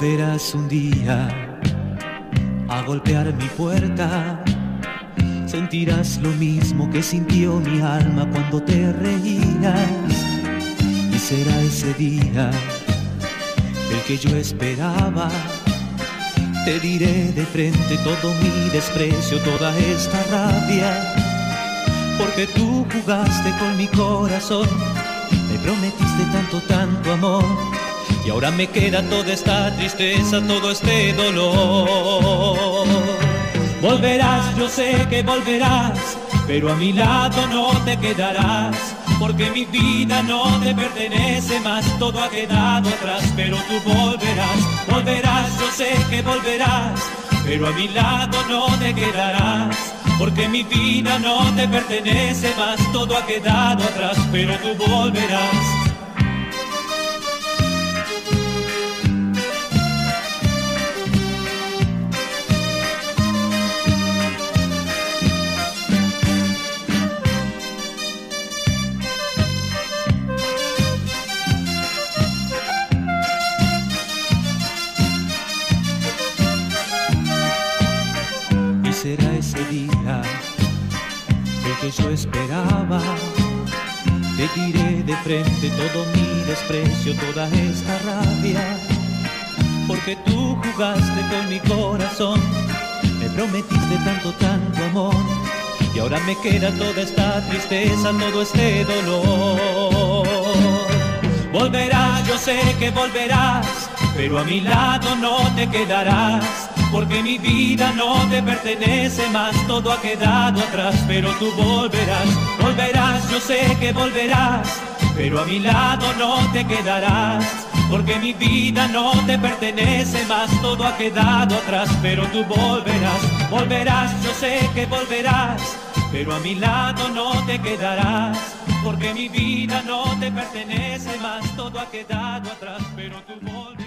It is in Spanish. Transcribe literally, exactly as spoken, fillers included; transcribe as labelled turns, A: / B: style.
A: Volverás un día a golpear mi puerta. Sentirás lo mismo que sintió mi alma cuando te reías. Y será ese día el que yo esperaba. Te diré de frente todo mi desprecio, toda esta rabia, porque tú jugaste con mi corazón. Me prometiste tanto, tanto amor, y ahora me queda toda esta tristeza, todo este dolor. Volverás, yo sé que volverás, pero a mi lado no te quedarás, porque mi vida no te pertenece más, todo ha quedado atrás, pero tú volverás. Volverás, yo sé que volverás, pero a mi lado no te quedarás, porque mi vida no te pertenece más, todo ha quedado atrás, pero tú volverás. Será ese día el que yo esperaba. Te diré de frente todo mi desprecio, toda esta rabia, porque tú jugaste con mi corazón. Me prometiste tanto, tanto amor, y ahora me queda toda esta tristeza, todo este dolor. Volverás, yo sé que volverás, pero a mi lado no te quedarás, porque mi vida no te pertenece más, todo ha quedado atrás, pero tú volverás. Volverás, yo sé que volverás, pero a mi lado no te quedarás, porque mi vida no te pertenece más, todo ha quedado atrás, pero tú volverás. Volverás, yo sé que volverás, pero a mi lado no te quedarás, porque mi vida no te pertenece más, todo ha quedado atrás, pero tú volverás.